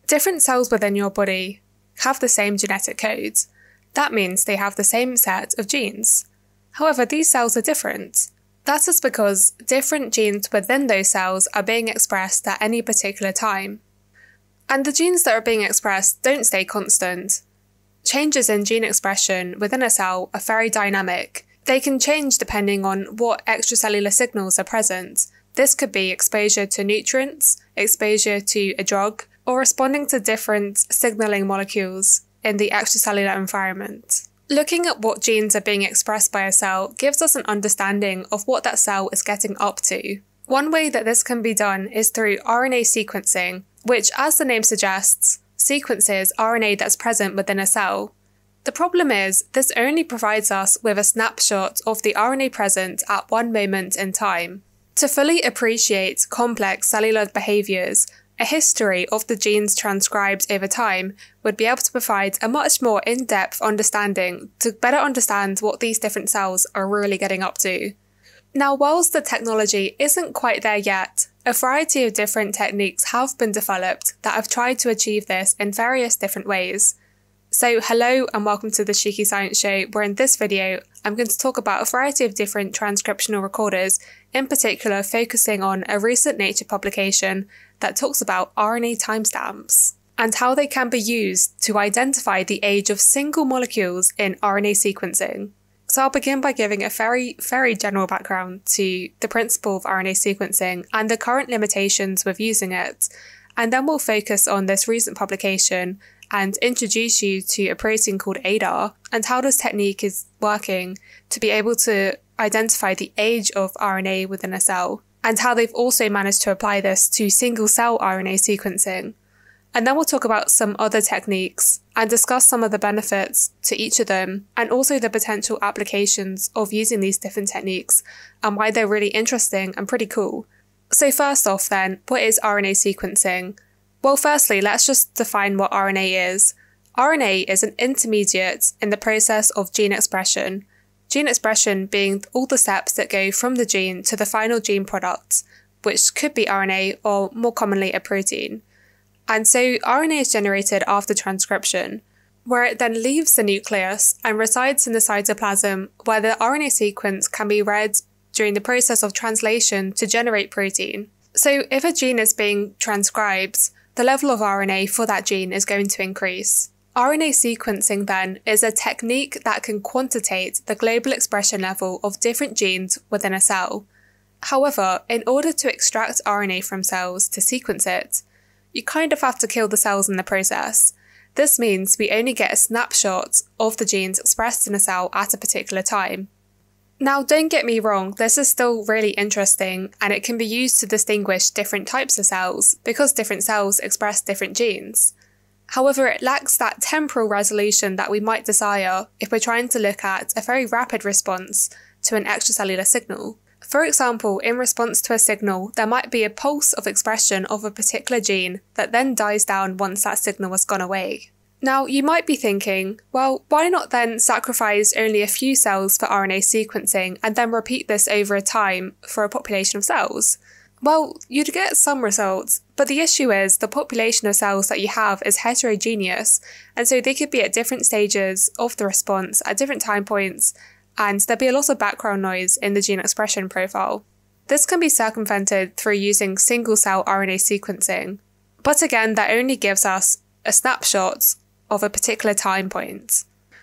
Different cells within your body have the same genetic code. That means they have the same set of genes. However, these cells are different. That is because different genes within those cells are being expressed at any particular time. And the genes that are being expressed don't stay constant. Changes in gene expression within a cell are very dynamic. They can change depending on what extracellular signals are present. This could be exposure to nutrients, exposure to a drug, or responding to different signaling molecules in the extracellular environment. Looking at what genes are being expressed by a cell gives us an understanding of what that cell is getting up to. One way that this can be done is through RNA sequencing, which, as the name suggests, sequences RNA that's present within a cell. The problem is, this only provides us with a snapshot of the RNA present at one moment in time. To fully appreciate complex cellular behaviours, a history of the genes transcribed over time would be able to provide a much more in-depth understanding to better understand what these different cells are really getting up to. Now, whilst the technology isn't quite there yet, a variety of different techniques have been developed that have tried to achieve this in various different ways. So hello and welcome to the Cheeky Science Show, where in this video I'm going to talk about a variety of different transcriptional recorders, in particular focusing on a recent Nature publication that talks about RNA timestamps and how they can be used to identify the age of single molecules in RNA sequencing. So I'll begin by giving a very general background to the principle of RNA sequencing and the current limitations with using it, and then we'll focus on this recent publication and introduce you to a protein called ADAR and how this technique is working to be able to identify the age of RNA within a cell, and how they've also managed to apply this to single-cell RNA sequencing. And then we'll talk about some other techniques and discuss some of the benefits to each of them, and also the potential applications of using these different techniques and why they're really interesting and pretty cool. So first off then, what is RNA sequencing? Well, firstly, let's just define what RNA is. RNA is an intermediate in the process of gene expression. Gene expression being all the steps that go from the gene to the final gene product, which could be RNA or more commonly a protein. And so RNA is generated after transcription, where it then leaves the nucleus and resides in the cytoplasm, where the RNA sequence can be read during the process of translation to generate protein. So if a gene is being transcribed, the level of RNA for that gene is going to increase. RNA sequencing then is a technique that can quantitate the global expression level of different genes within a cell. However, in order to extract RNA from cells to sequence it, you kind of have to kill the cells in the process. This means we only get a snapshot of the genes expressed in a cell at a particular time. Now, don't get me wrong, this is still really interesting and it can be used to distinguish different types of cells because different cells express different genes. However, it lacks that temporal resolution that we might desire if we're trying to look at a very rapid response to an extracellular signal. For example, in response to a signal, there might be a pulse of expression of a particular gene that then dies down once that signal has gone away. Now, you might be thinking, well, why not then sacrifice only a few cells for RNA sequencing and then repeat this over a time for a population of cells? Well, you'd get some results, but the issue is the population of cells that you have is heterogeneous, and so they could be at different stages of the response at different time points, and there'd be a lot of background noise in the gene expression profile. This can be circumvented through using single-cell RNA sequencing, but again, that only gives us a snapshot of a particular time point.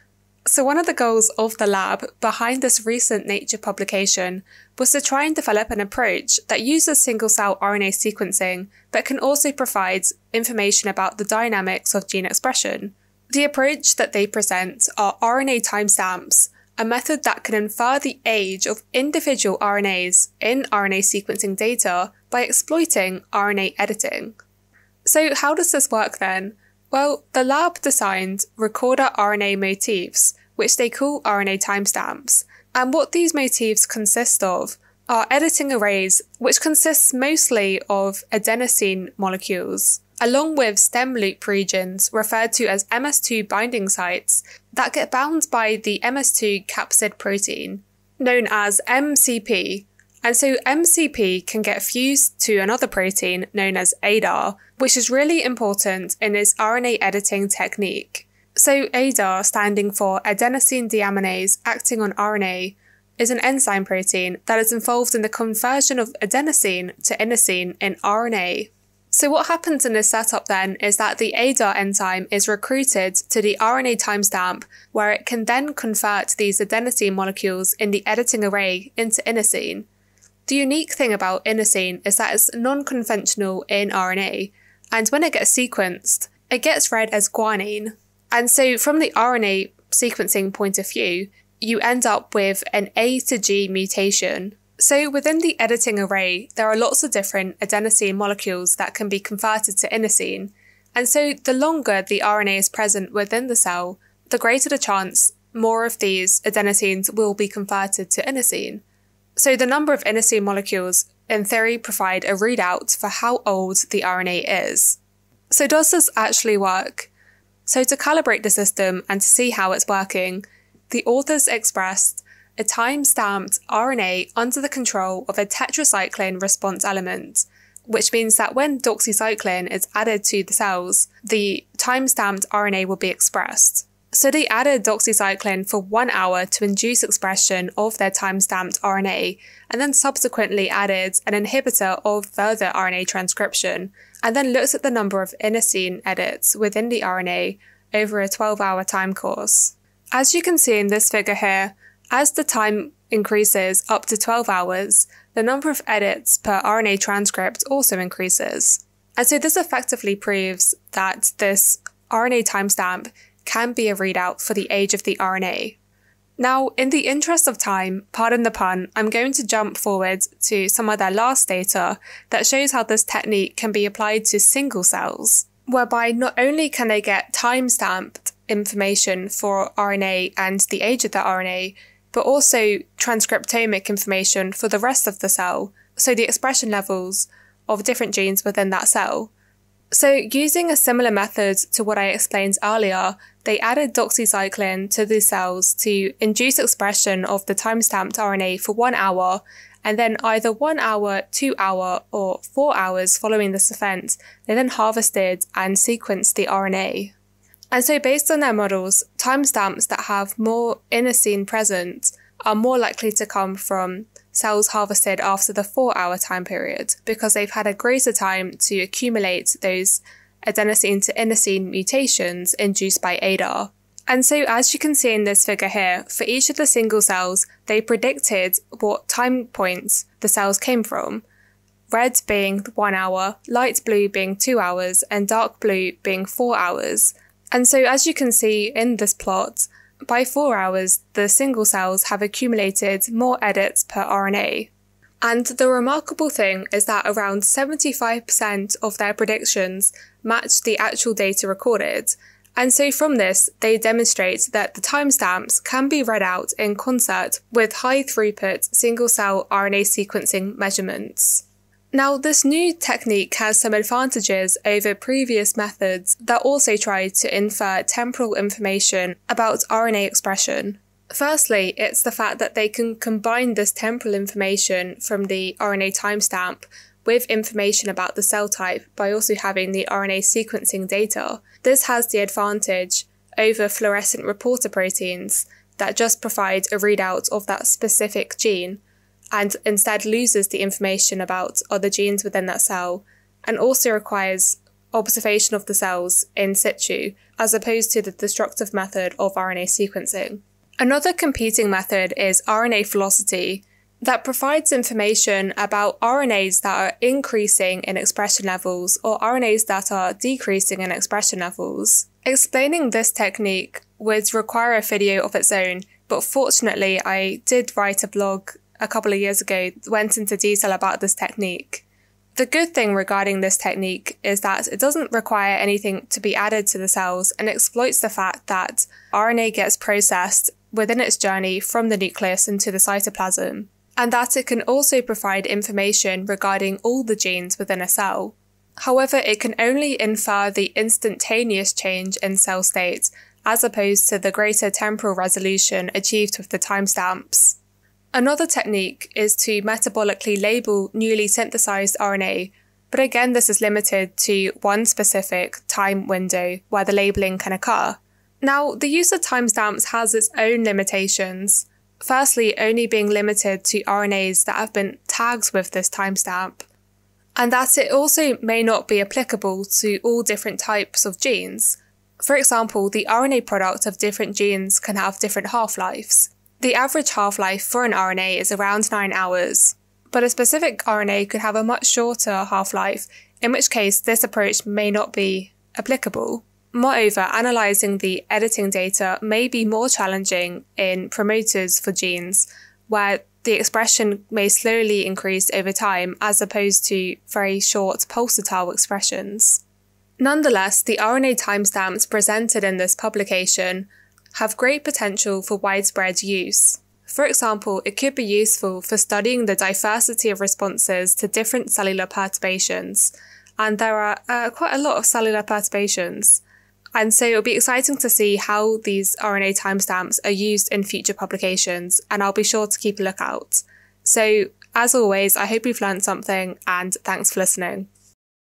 So one of the goals of the lab behind this recent Nature publication was to try and develop an approach that uses single-cell RNA sequencing but can also provide information about the dynamics of gene expression. The approach that they present are RNA timestamps, a method that can infer the age of individual RNAs in RNA sequencing data by exploiting RNA editing. So how does this work then? Well, the lab designed recorder RNA motifs, which they call RNA timestamps, and what these motifs consist of are editing arrays which consists mostly of adenosine molecules, along with stem loop regions referred to as MS2 binding sites that get bound by the MS2 capsid protein, known as MCP, And so MCP can get fused to another protein known as ADAR, which is really important in its RNA editing technique. So ADAR, standing for adenosine deaminase acting on RNA, is an enzyme protein that is involved in the conversion of adenosine to inosine in RNA. So what happens in this setup then is that the ADAR enzyme is recruited to the RNA timestamp, where it can then convert these adenosine molecules in the editing array into inosine. The unique thing about inosine is that it's non-conventional in RNA, and when it gets sequenced, it gets read as guanine. And so from the RNA sequencing point of view, you end up with an A to G mutation. So within the editing array, there are lots of different adenosine molecules that can be converted to inosine. And so the longer the RNA is present within the cell, the greater the chance more of these adenosines will be converted to inosine. So the number of inosine molecules, in theory, provide a readout for how old the RNA is. So does this actually work? So to calibrate the system and to see how it's working, the authors expressed a time-stamped RNA under the control of a tetracycline response element, which means that when doxycycline is added to the cells, the time-stamped RNA will be expressed. So they added doxycycline for 1 hour to induce expression of their time-stamped RNA, and then subsequently added an inhibitor of further RNA transcription, and then looked at the number of inosine edits within the RNA over a 12-hour time course. As you can see in this figure here, as the time increases up to 12 hours, the number of edits per RNA transcript also increases. And so this effectively proves that this RNA timestamp can be a readout for the age of the RNA. Now, in the interest of time, pardon the pun, I'm going to jump forward to some of their last data that shows how this technique can be applied to single cells, whereby not only can they get time-stamped information for RNA and the age of the RNA, but also transcriptomic information for the rest of the cell, so the expression levels of different genes within that cell. So using a similar method to what I explained earlier, they added doxycycline to the cells to induce expression of the time-stamped RNA for 1 hour, and then either 1 hour, 2 hour, or 4 hours following this event, they then harvested and sequenced the RNA. And so based on their models, timestamps that have more inosine present are more likely to come from cells harvested after the 4-hour time period, because they've had a greater time to accumulate those adenosine to inosine mutations induced by ADAR. And so as you can see in this figure here, for each of the single cells, they predicted what time points the cells came from, red being 1 hour, light blue being 2 hours, and dark blue being 4 hours. And so as you can see in this plot, by 4 hours, the single cells have accumulated more edits per RNA. And the remarkable thing is that around 75% of their predictions match the actual data recorded. And so from this, they demonstrate that the timestamps can be read out in concert with high throughput single-cell RNA sequencing measurements. Now, this new technique has some advantages over previous methods that also try to infer temporal information about RNA expression. Firstly, it's the fact that they can combine this temporal information from the RNA timestamp with information about the cell type by also having the RNA sequencing data. This has the advantage over fluorescent reporter proteins that just provide a readout of that specific gene, and instead loses the information about other genes within that cell, and also requires observation of the cells in situ, as opposed to the destructive method of RNA sequencing. Another competing method is RNA velocity, that provides information about RNAs that are increasing in expression levels or RNAs that are decreasing in expression levels. Explaining this technique would require a video of its own, but fortunately I did write a blog a couple of years ago that went into detail about this technique. The good thing regarding this technique is that it doesn't require anything to be added to the cells and exploits the fact that RNA gets processed within its journey from the nucleus into the cytoplasm, and that it can also provide information regarding all the genes within a cell. However, it can only infer the instantaneous change in cell state, as opposed to the greater temporal resolution achieved with the timestamps. Another technique is to metabolically label newly synthesized RNA, but again this is limited to one specific time window where the labeling can occur. Now, the use of timestamps has its own limitations, firstly only being limited to RNAs that have been tagged with this timestamp, and that it also may not be applicable to all different types of genes. For example, the RNA product of different genes can have different half-lives. The average half-life for an RNA is around 9 hours, but a specific RNA could have a much shorter half-life, in which case this approach may not be applicable. Moreover, analysing the editing data may be more challenging in promoters for genes, where the expression may slowly increase over time as opposed to very short pulsatile expressions. Nonetheless, the RNA timestamps presented in this publication have great potential for widespread use. For example, it could be useful for studying the diversity of responses to different cellular perturbations, and there are quite a lot of cellular perturbations. And so it'll be exciting to see how these RNA timestamps are used in future publications, and I'll be sure to keep a lookout. So, as always, I hope you've learned something, and thanks for listening.